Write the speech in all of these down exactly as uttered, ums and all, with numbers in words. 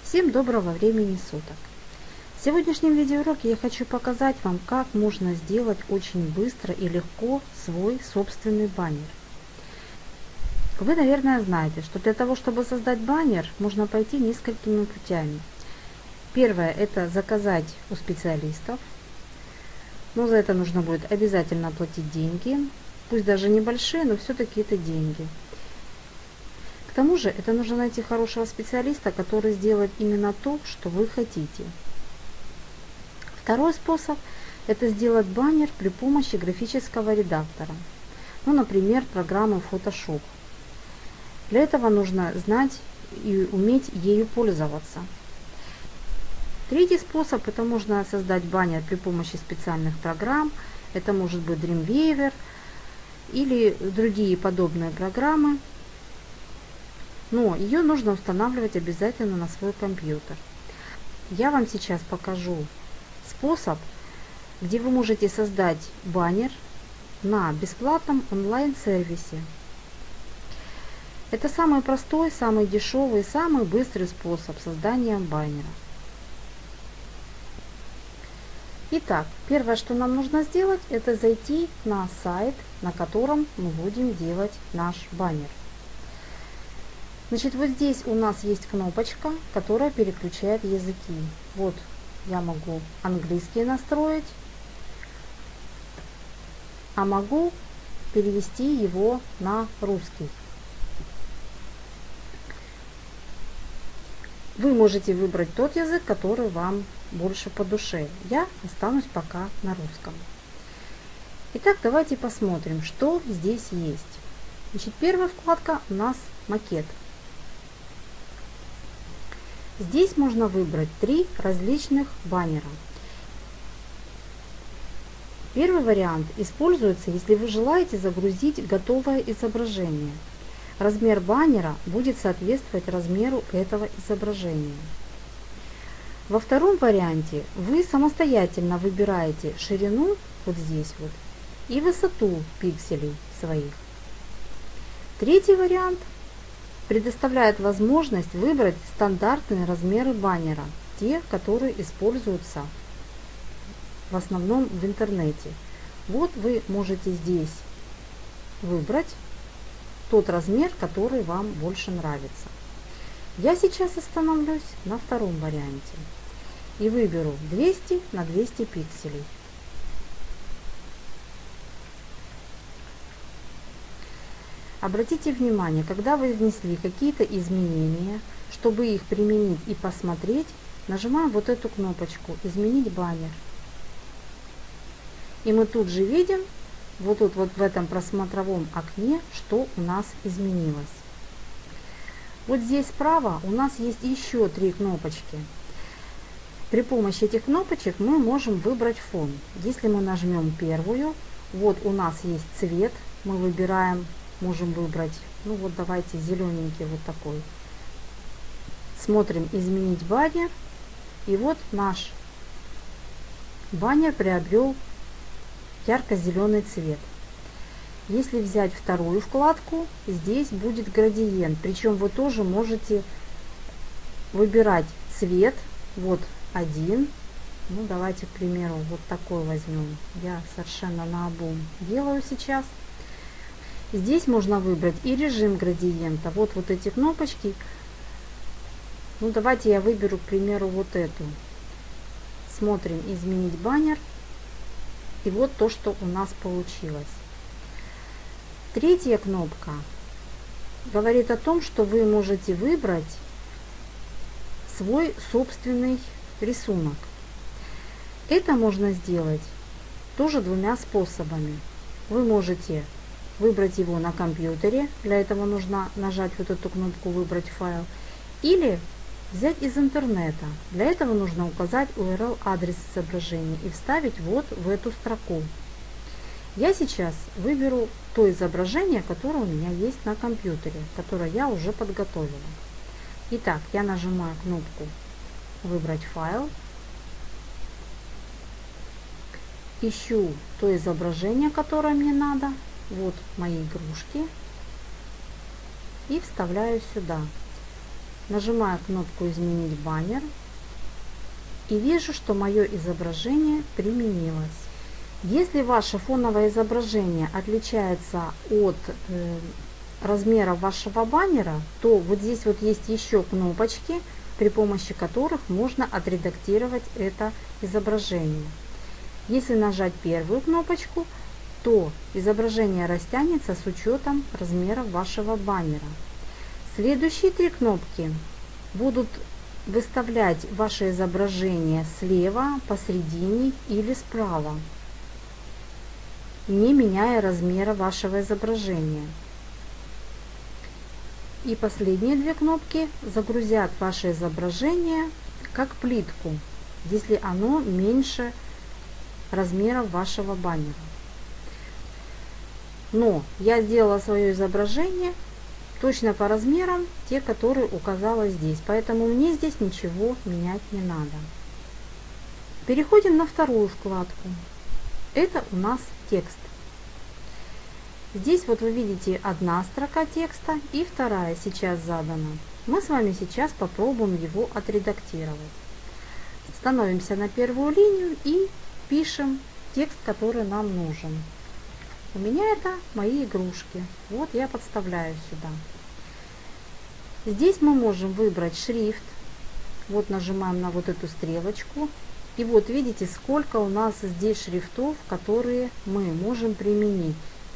Всем доброго времени суток! В сегодняшнем видеоуроке я хочу показать вам, как можно сделать очень быстро и легко свой собственный баннер. Вы, наверное, знаете, что для того, чтобы создать баннер, можно пойти несколькими путями. Первое – это заказать у специалистов, но за это нужно будет обязательно оплатить деньги, пусть даже небольшие, но все-таки это деньги. К тому же это нужно найти хорошего специалиста, который сделает именно то, что вы хотите. Второй способ – это сделать баннер при помощи графического редактора, ну, например, программы Photoshop. Для этого нужно знать и уметь ею пользоваться. Третий способ – это можно создать баннер при помощи специальных программ. Это может быть Dreamweaver или другие подобные программы. Но ее нужно устанавливать обязательно на свой компьютер. Я вам сейчас покажу способ, где вы можете создать баннер на бесплатном онлайн-сервисе. Это самый простой, самый дешевый, самый быстрый способ создания баннера. Итак, первое, что нам нужно сделать, это зайти на сайт, на котором мы будем делать наш баннер. Значит, вот здесь у нас есть кнопочка, которая переключает языки. Вот я могу английский настроить, а могу перевести его на русский. Вы можете выбрать тот язык, который вам больше по душе. Я останусь пока на русском. Итак, давайте посмотрим, что здесь есть. Значит, первая вкладка у нас макет. Здесь можно выбрать три различных баннера. Первый вариант используется, если вы желаете загрузить готовое изображение. Размер баннера будет соответствовать размеру этого изображения. Во втором варианте вы самостоятельно выбираете ширину, вот здесь вот, и высоту пикселей своих. Третий вариант предоставляет возможность выбрать стандартные размеры баннера, те, которые используются в основном в интернете. Вот вы можете здесь выбрать тот размер, который вам больше нравится. Я сейчас остановлюсь на втором варианте и выберу двести на двести пикселей. Обратите внимание, когда вы внесли какие-то изменения, чтобы их применить и посмотреть, нажимаем вот эту кнопочку «Изменить баннер». И мы тут же видим, вот тут вот в этом просмотровом окне, что у нас изменилось. Вот здесь справа у нас есть еще три кнопочки. При помощи этих кнопочек мы можем выбрать фон. Если мы нажмем первую, вот у нас есть цвет, мы выбираем, можем выбрать, ну вот давайте зелененький вот такой. Смотрим «Изменить баннер». И вот наш баннер приобрел ярко-зеленый цвет. Если взять вторую вкладку, здесь будет градиент. Причем вы тоже можете выбирать цвет. Вот один. Ну давайте, к примеру, вот такой возьмем. Я совершенно наобум делаю сейчас. Здесь можно выбрать и режим градиента. Вот, вот эти кнопочки. Ну, давайте я выберу, к примеру, вот эту. Смотрим «Изменить баннер». И вот то, что у нас получилось. Третья кнопка говорит о том, что вы можете выбрать свой собственный рисунок. Это можно сделать тоже двумя способами. Вы можете выбрать его на компьютере, для этого нужно нажать вот эту кнопку «Выбрать файл», или взять из интернета. Для этого нужно указать ю ар эл адрес изображения и вставить вот в эту строку. Я сейчас выберу то изображение, которое у меня есть на компьютере, которое я уже подготовила. Итак, я нажимаю кнопку «Выбрать файл», ищу то изображение, которое мне надо. Вот мои игрушки. И вставляю сюда. Нажимаю кнопку «Изменить баннер» и вижу, что мое изображение применилось. Если ваше фоновое изображение отличается от э, размера вашего баннера, то вот здесь вот есть еще кнопочки, при помощи которых можно отредактировать это изображение. Если нажать первую кнопочку, то изображение растянется с учетом размера вашего баннера. Следующие три кнопки будут выставлять ваше изображение слева, посередине или справа, не меняя размера вашего изображения. И последние две кнопки загрузят ваше изображение как плитку, если оно меньше размера вашего баннера. Но я сделала свое изображение точно по размерам, те, которые указала здесь, поэтому мне здесь ничего менять не надо. Переходим на вторую вкладку. Это у нас текст. Здесь вот вы видите одна строка текста и вторая сейчас задана. Мы с вами сейчас попробуем его отредактировать. Становимся на первую линию и пишем текст, который нам нужен. У меня это мои игрушки. Вот я подставляю сюда. Здесь мы можем выбрать шрифт. Вот нажимаем на вот эту стрелочку. И вот видите, сколько у нас здесь шрифтов, которые мы можем применить.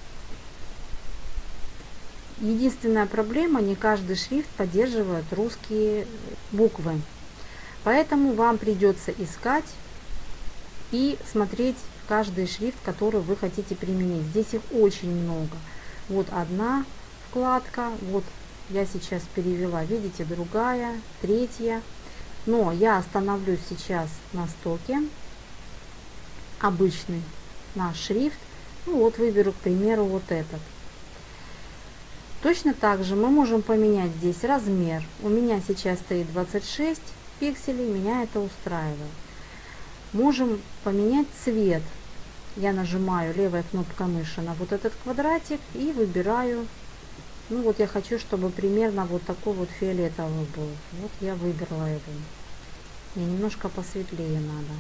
Единственная проблема, не каждый шрифт поддерживает русские буквы. Поэтому вам придется искать и смотреть каждый шрифт, который вы хотите применить. Здесь их очень много. Вот одна вкладка, вот я сейчас перевела, видите, другая, третья. Но я остановлюсь сейчас на стоке, обычный наш шрифт. Ну вот выберу, к примеру, вот этот. Точно так же мы можем поменять здесь размер. У меня сейчас стоит двадцать шесть пикселей, меня это устраивает. Можем поменять цвет. Я нажимаю левой кнопкой мыши на вот этот квадратик и выбираю. Ну вот я хочу, чтобы примерно вот такой вот фиолетовый был. Вот я выбрала его. Мне немножко посветлее надо.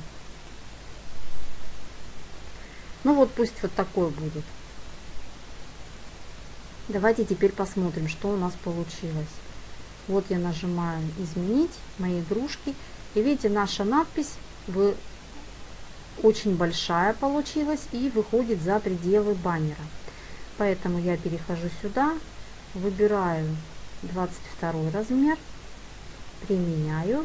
Ну вот пусть вот такой будет. Давайте теперь посмотрим, что у нас получилось. Вот я нажимаю «Изменить мои игрушки». И видите, наша надпись в... очень большая получилась и выходит за пределы баннера. Поэтому я перехожу сюда, выбираю двадцать второй размер, применяю.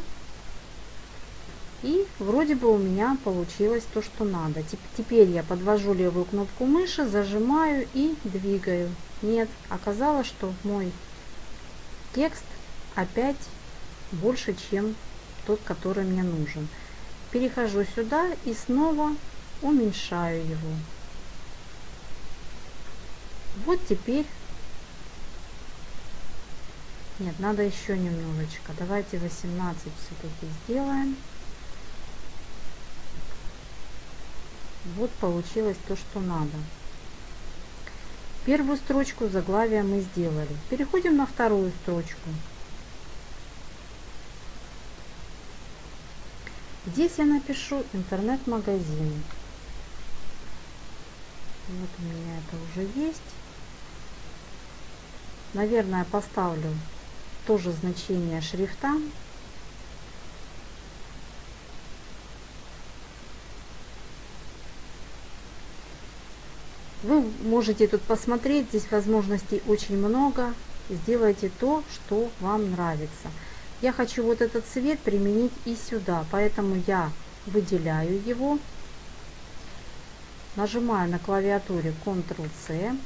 И вроде бы у меня получилось то, что надо. Теперь я подвожу левую кнопку мыши, зажимаю и двигаю. Нет, оказалось, что мой текст опять больше, чем тот, который мне нужен. Перехожу сюда и снова уменьшаю его. Вот теперь... Нет, надо еще немножечко. Давайте восемнадцать все-таки сделаем. Вот получилось то, что надо. Первую строчку заглавия мы сделали. Переходим на вторую строчку. Здесь я напишу интернет-магазин. Вот у меня это уже есть. Наверное, поставлю тоже значение шрифта. Вы можете тут посмотреть, здесь возможностей очень много. Сделайте то, что вам нравится. Я хочу вот этот цвет применить и сюда, поэтому я выделяю его. Нажимаю на клавиатуре контрол C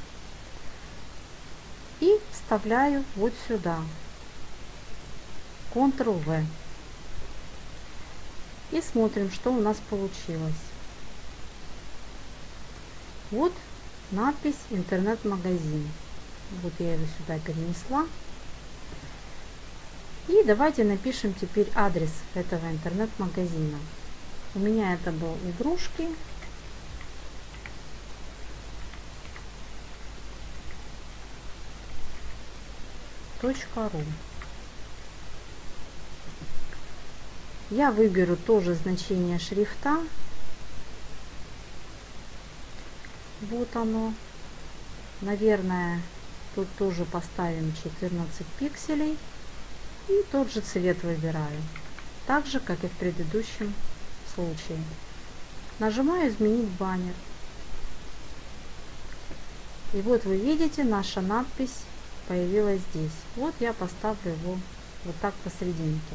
и вставляю вот сюда. контрол вэ. И смотрим, что у нас получилось. Вот надпись интернет-магазин. Вот я его сюда перенесла. И давайте напишем теперь адрес этого интернет-магазина. У меня это был игрушки. .ру. Я выберу тоже значение шрифта. Вот оно. Наверное, тут тоже поставим четырнадцать пикселей. И тот же цвет выбираю. Так же, как и в предыдущем случае. Нажимаю «Изменить баннер». И вот вы видите, наша надпись появилась здесь. Вот я поставлю его вот так посерединке.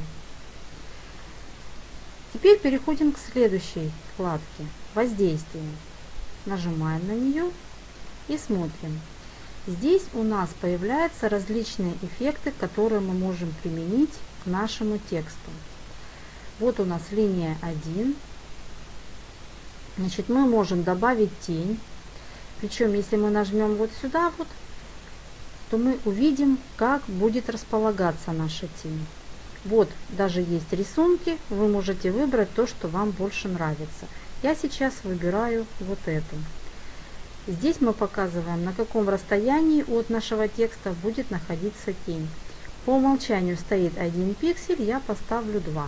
Теперь переходим к следующей вкладке «Воздействие». Нажимаем на нее и смотрим. Здесь у нас появляются различные эффекты, которые мы можем применить к нашему тексту. Вот у нас линия один. Значит, мы можем добавить тень. Причем, если мы нажмем вот сюда, вот, то мы увидим, как будет располагаться наша тень. Вот, даже есть рисунки. Вы можете выбрать то, что вам больше нравится. Я сейчас выбираю вот эту. Здесь мы показываем, на каком расстоянии от нашего текста будет находиться тень. По умолчанию стоит один пиксель, я поставлю два.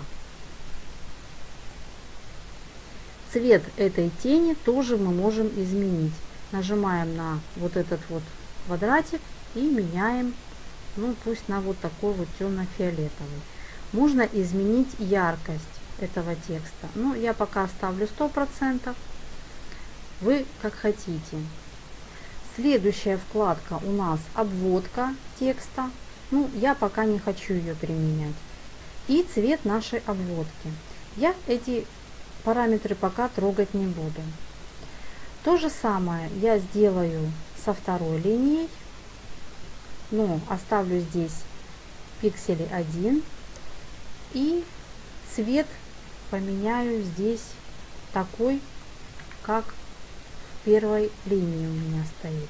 Цвет этой тени тоже мы можем изменить. Нажимаем на вот этот вот квадратик и меняем, ну пусть на вот такой вот темно-фиолетовый. Можно изменить яркость этого текста. Ну, я пока оставлю сто процентов. Вы как хотите. Следующая вкладка у нас обводка текста. Ну, я пока не хочу ее применять. И цвет нашей обводки. Я эти параметры пока трогать не буду. То же самое я сделаю со второй линией. Но оставлю здесь пиксели один. И цвет поменяю здесь такой, как в первой линии у меня стоит.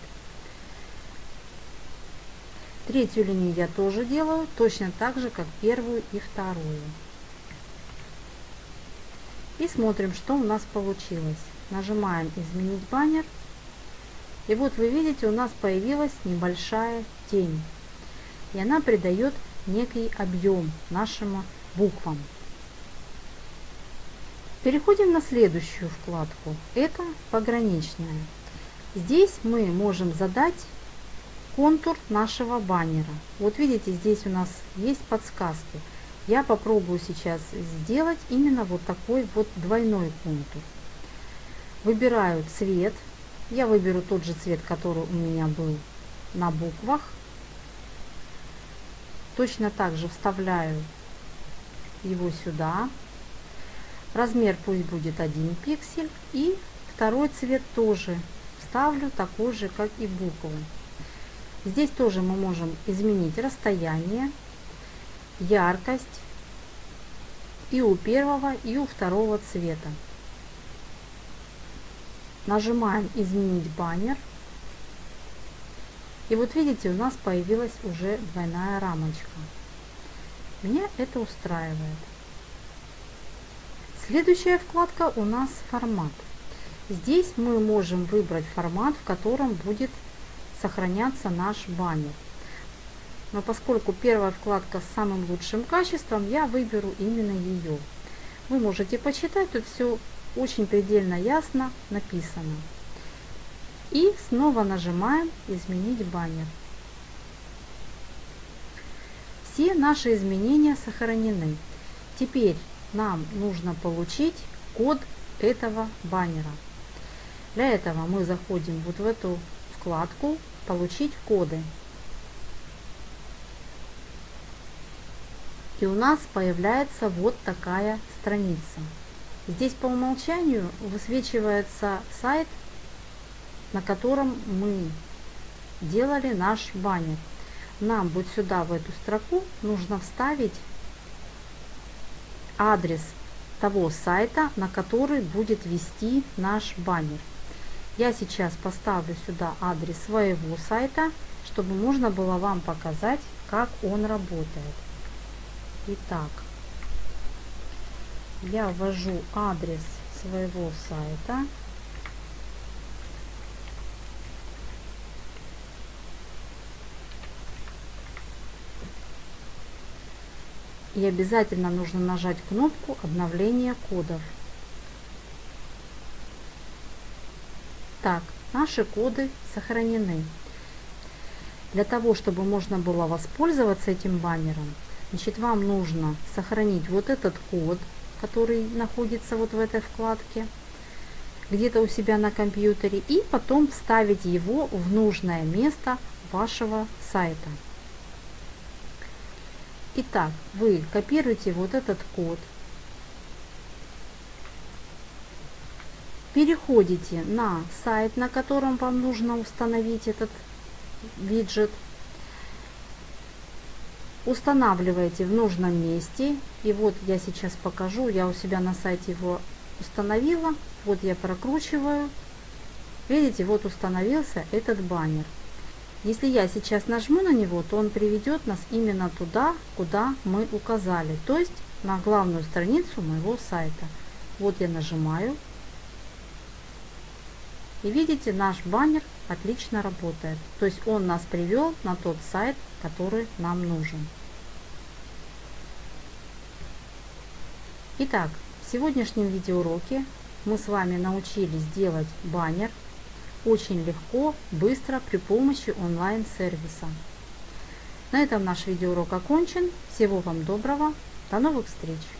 Третью линию я тоже делаю точно так же, как первую и вторую. И смотрим, что у нас получилось. Нажимаем «Изменить баннер». И вот вы видите, у нас появилась небольшая тень. И она придает некий объем нашим буквам. Переходим на следующую вкладку. Это пограничная. Здесь мы можем задать контур нашего баннера. Вот видите, здесь у нас есть подсказки. Я попробую сейчас сделать именно вот такой вот двойной контур. Выбираю цвет. Я выберу тот же цвет, который у меня был на буквах. Точно так же вставляю его сюда. Размер пусть будет один пиксель. И второй цвет тоже вставлю такой же, как и буквы. Здесь тоже мы можем изменить расстояние, яркость и у первого, и у второго цвета. Нажимаем «Изменить баннер». И вот видите, у нас появилась уже двойная рамочка. Меня это устраивает. Следующая вкладка у нас формат. Здесь мы можем выбрать формат, в котором будет сохраняться наш баннер. Но поскольку первая вкладка с самым лучшим качеством, я выберу именно ее. Вы можете почитать, тут все очень предельно ясно написано. И снова нажимаем «Изменить баннер». Все наши изменения сохранены. Теперь нам нужно получить код этого баннера. Для этого мы заходим вот в эту вкладку «Получить коды». И у нас появляется вот такая страница. Здесь по умолчанию высвечивается сайт, на котором мы делали наш баннер. Нам вот сюда, в эту строку, нужно вставить адрес того сайта, на который будет вести наш баннер. Я сейчас поставлю сюда адрес своего сайта, чтобы можно было вам показать, как он работает. Итак, я ввожу адрес своего сайта. И обязательно нужно нажать кнопку обновления кодов. Так, наши коды сохранены. Для того, чтобы можно было воспользоваться этим баннером, значит, вам нужно сохранить вот этот код, который находится вот в этой вкладке, где-то у себя на компьютере, и потом вставить его в нужное место вашего сайта. Итак, вы копируете вот этот код, переходите на сайт, на котором вам нужно установить этот виджет, устанавливаете в нужном месте. И вот я сейчас покажу, я у себя на сайте его установила. Вот я прокручиваю. Видите, вот установился этот баннер. Если я сейчас нажму на него, то он приведет нас именно туда, куда мы указали, то есть на главную страницу моего сайта. Вот я нажимаю. И видите, наш баннер отлично работает. То есть он нас привел на тот сайт, который нам нужен. Итак, в сегодняшнем видеоуроке мы с вами научились делать баннер очень легко, быстро при помощи онлайн-сервиса. На этом наш видеоурок окончен. Всего вам доброго. До новых встреч!